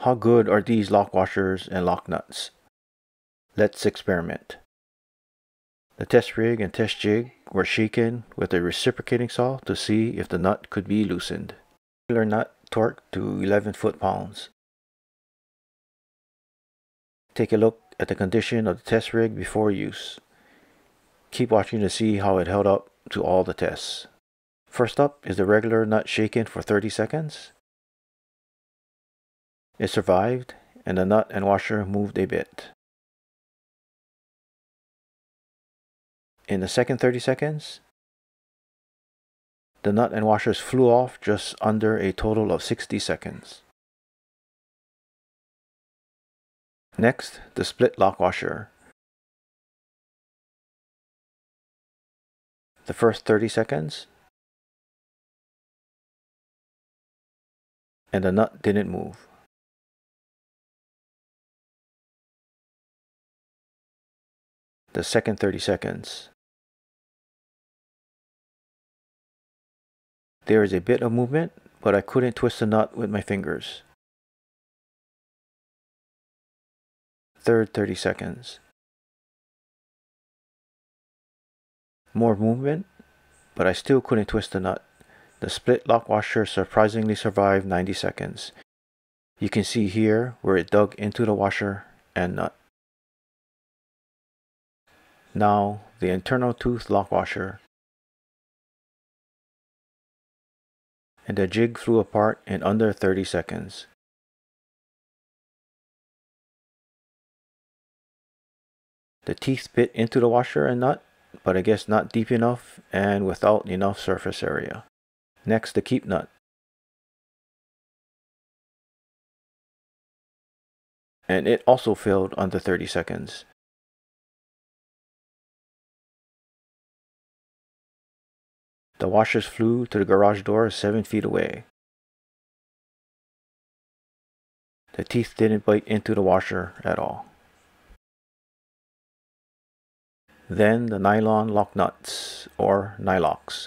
How good are these lock washers and lock nuts? Let's experiment. The test rig and test jig were shaken with a reciprocating saw to see if the nut could be loosened. Regular nut torqued to 11 foot-pounds. Take a look at the condition of the test rig before use. Keep watching to see how it held up to all the tests. First up is the regular nut shaken for 30 seconds. It survived, and the nut and washer moved a bit. In the second 30 seconds, the nut and washers flew off just under a total of 60 seconds. Next, the split lock washer. The first 30 seconds, and the nut didn't move. The second 30 seconds. There is a bit of movement, but I couldn't twist the nut with my fingers. Third 30 seconds. More movement, but I still couldn't twist the nut. The split lock washer surprisingly survived 90 seconds. You can see here where it dug into the washer and nut. Now, the internal tooth lock washer. And the jig flew apart in under 30 seconds. The teeth bit into the washer and nut, but I guess not deep enough and without enough surface area. Next, the keep nut. And it also failed under 30 seconds. The washers flew to the garage door 7 feet away. The teeth didn't bite into the washer at all. Then the nylon lock nuts, or nylocks.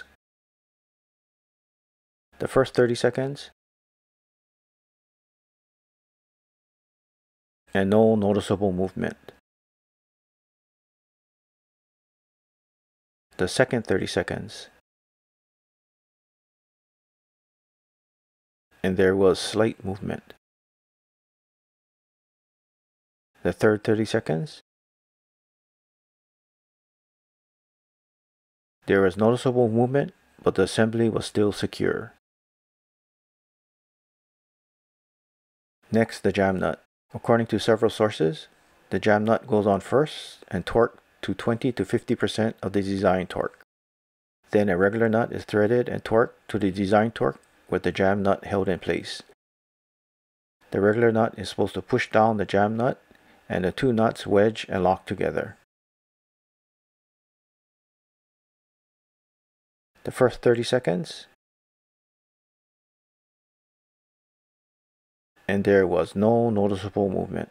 The first 30 seconds, and no noticeable movement. The second 30 seconds, and there was slight movement. The third 30 seconds, there was noticeable movement, but the assembly was still secure. Next, the jam nut. According to several sources, the jam nut goes on first and torqued to 20 to 50% of the design torque. Then a regular nut is threaded and torqued to the design torque with the jam nut held in place. The regular nut is supposed to push down the jam nut, and the two nuts wedge and lock together. The first 30 seconds, and there was no noticeable movement.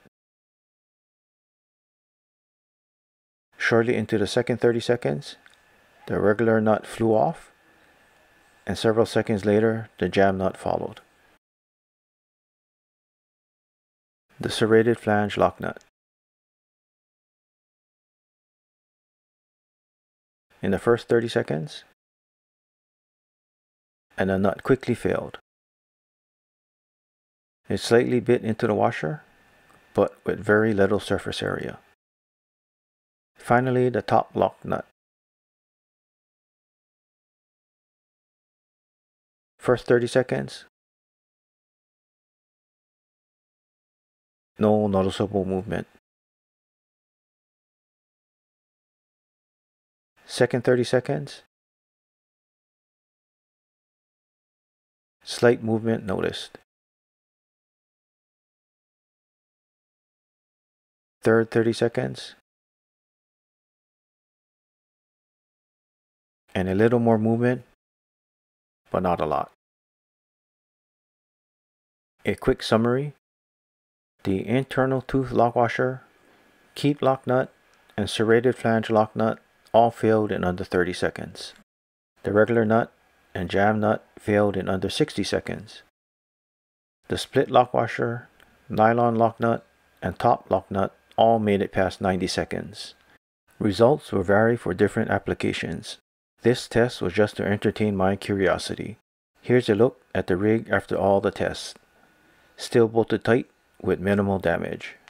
Shortly into the second 30 seconds, the regular nut flew off, and several seconds later, the jam nut followed. The serrated flange lock nut. In the first 30 seconds, and the nut quickly failed. It slightly bit into the washer, but with very little surface area. Finally, the top lock nut. First 30 seconds, no noticeable movement. Second 30 seconds, slight movement noticed. Third 30 seconds, and a little more movement, but not a lot. A quick summary: the internal tooth lock washer, keep lock nut, and serrated flange lock nut all failed in under 30 seconds. The regular nut and jam nut failed in under 60 seconds. The split lock washer nylon lock nut, and top lock nut all made it past 90 seconds. Results will vary for different applications. This test was just to entertain my curiosity. Here's a look at the rig after all the tests. Still bolted tight with minimal damage.